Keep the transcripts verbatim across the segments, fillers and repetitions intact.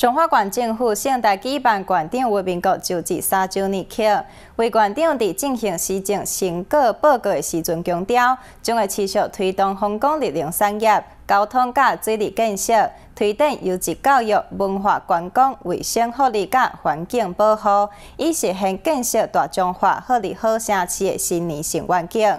中华县政府盛大举办县长为民国就职三周年庆，为县长伫进行施政成果报告的时阵强调，将会持续推动风光日用产业、交通甲水利建设，推动优质教育、文化观光、卫生福利甲环境保护，以实现建设大中华好日好城市的新年新愿景。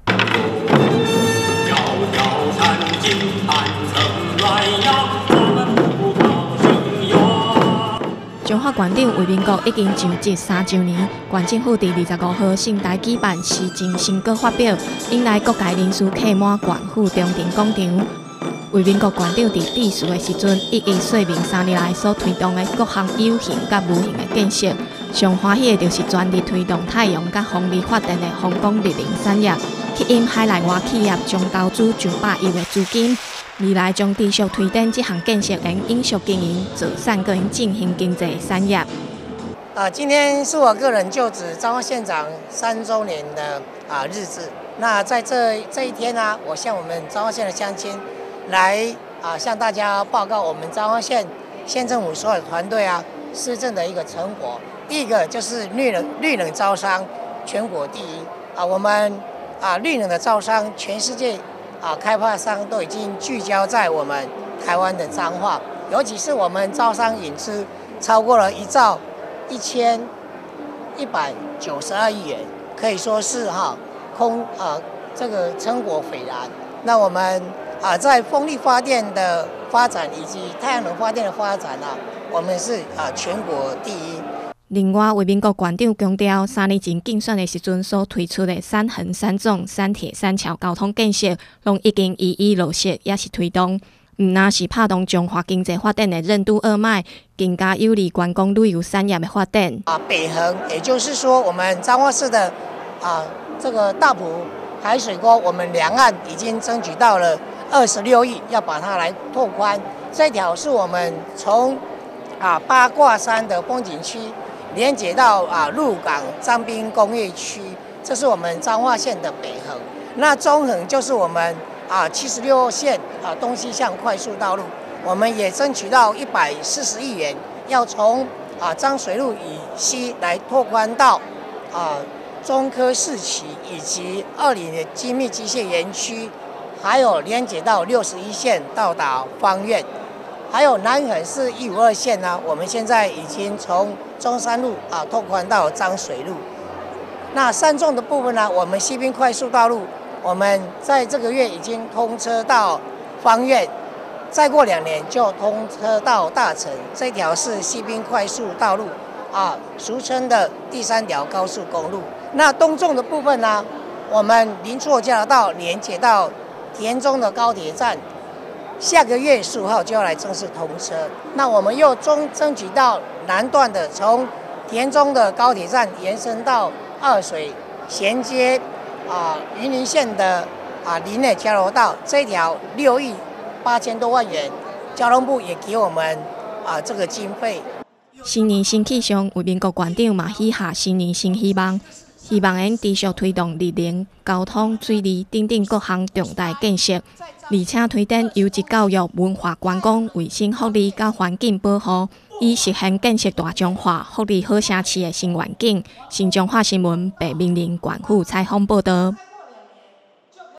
中华县长为民国已经就职三周年，县政府伫二十五号盛大举办施政成果发表，引来各界人士客满县府中庭广场。为民国县长伫致辞的时阵，一一说明三年来所推动的各项有形甲无形的建设。上欢喜的就是全力推动太阳甲风力发电的风光日能产业，吸引海内外企业将投资上百亿的资金。 未来将持续推动这项建设能永续经营、做善个人振兴经济产业。 啊，今天是我个人就职彰化县长三周年的啊日子。那在这这一天呢、啊，我向我们彰化县的乡亲来啊向大家报告我们彰化县县政府所有团队啊施政的一个成果。第一个就是绿能绿能招商全国第一啊，我们啊绿能的招商全世界。 啊，开发商都已经聚焦在我们台湾的彰化，尤其是我们招商引资超过了一兆一千一百九十二亿元，可以说是哈空啊这个成果斐然。那我们啊在风力发电的发展以及太阳能发电的发展啊，我们是啊全国第一。 另外，为民国县长强调，三年前竞选的时阵所推出的三横三纵、三铁三桥交通建设，拢已经一一落实，也是推动。毋但是拍动中华经济发展的任督二脉，更加有利观光旅游产业的发展。 啊，北横，也就是说，我们彰化市的啊这个大埔海水沟，我们两岸已经争取到了二十六亿，要把它来拓宽。这条是我们从啊八卦山的风景区。 连接到啊鹿港彰滨工业区，这是我们彰化县的北横。那中横就是我们啊七十六线啊东西向快速道路，我们也争取到一百四十亿元，要从啊漳水路以西来拓宽到啊中科四期以及二里的精密机械园区，还有连接到六十一线到达芳苑。 还有南横是一五二线呢，我们现在已经从中山路啊拓宽到漳水路。那三纵的部分呢，我们西滨快速道路，我们在这个月已经通车到芳苑，再过两年就通车到大城。这条是西滨快速道路啊，俗称的第三条高速公路。那东纵的部分呢，我们林厝交流道连接到田中的高铁站。 下个月十五号就要来正式通车，那我们又争争取到南段的，从田中的高铁站延伸到二水，衔接啊云林县的啊林内交流道这条六亿八千多万元，交通部也给我们啊这个经费。 新年新气象，为民国县长嘛许下新年新希望。 希望能持续推动日能、交通、水利等等各项重大建设，而且推动优质教育、文化观光、卫生福利甲环境保护，以实现建设大中华、福利好城市的新愿景。新中华新闻白明玲县府采访报道。